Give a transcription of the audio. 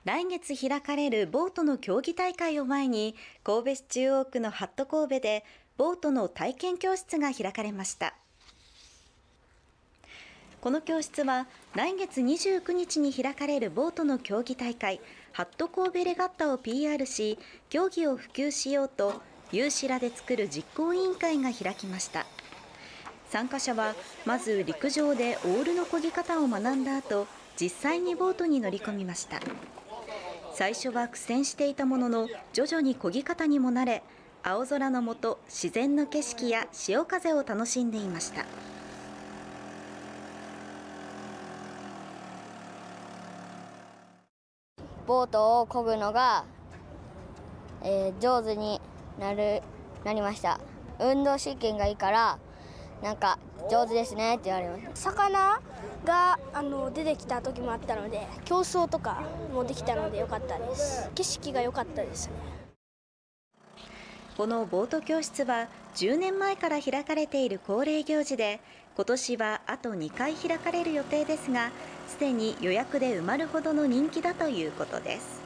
来月開かれるボートの競技大会を前に、神戸市中央区のハット神戸でボートの体験教室が開かれました。この教室は来月29日に開かれるボートの競技大会ハット神戸レガッタを PR し、競技を普及しようと有志らで作る実行委員会が開きました。参加者はまず陸上でオールの漕ぎ方を学んだ後、実際にボートに乗り込みました。最初は苦戦していたものの、徐々に漕ぎ方にも慣れ、青空の下、自然の景色や潮風を楽しんでいました。 ボートを漕ぐのが、上手になりました。運動神経がいいからなんか上手ですねって言われました。 魚が出てきた時もあったので、競争とかもできたので良かったです。景色が良かったですね。 このボート教室は10年前から開かれている恒例行事で、今年はあと2回開かれる予定ですが、すでに予約で埋まるほどの人気だということです。